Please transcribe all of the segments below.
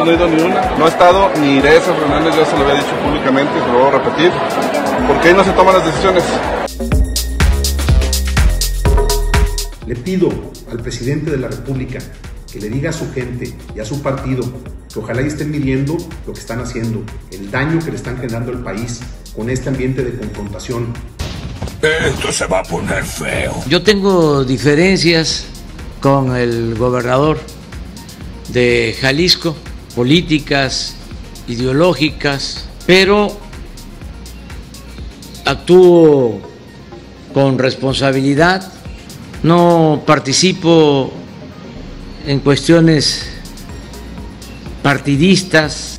no he ido ni una. No he estado ni iré a esas reuniones, ya se lo había dicho públicamente y se lo voy a repetir, porque ahí no se toman las decisiones. Le pido al presidente de la República que le diga a su gente y a su partido que ojalá y estén midiendo lo que están haciendo, el daño que le están generando al país con este ambiente de confrontación. Esto se va a poner feo. Yo tengo diferencias con el gobernador de Jalisco, políticas, ideológicas, pero actúo con responsabilidad, no participo en cuestiones partidistas.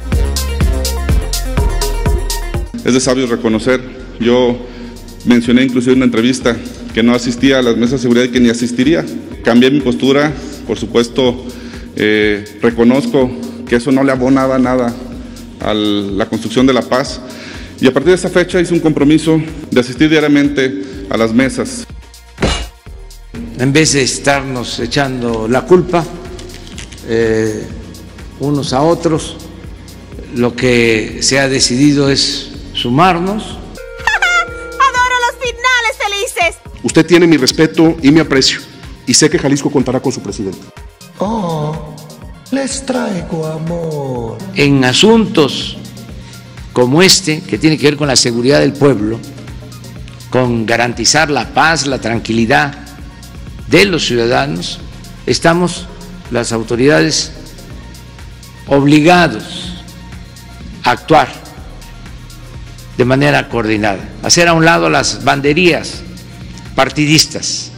Es de sabios reconocer, yo mencioné inclusive en una entrevista que no asistía a las mesas de seguridad y que ni asistiría. Cambié mi postura, por supuesto, reconozco que eso no le abonaba nada a la construcción de la paz y a partir de esa fecha hice un compromiso de asistir diariamente a las mesas. En vez de estarnos echando la culpa unos a otros, lo que se ha decidido es sumarnos. ¡Adoro los finales felices! Usted tiene mi respeto y mi aprecio, y sé que Jalisco contará con su presidente. Oh, les traigo amor. En asuntos como este, que tiene que ver con la seguridad del pueblo, con garantizar la paz, la tranquilidad de los ciudadanos, estamos las autoridades obligados a actuar de manera coordinada, hacer a un lado las banderías partidistas.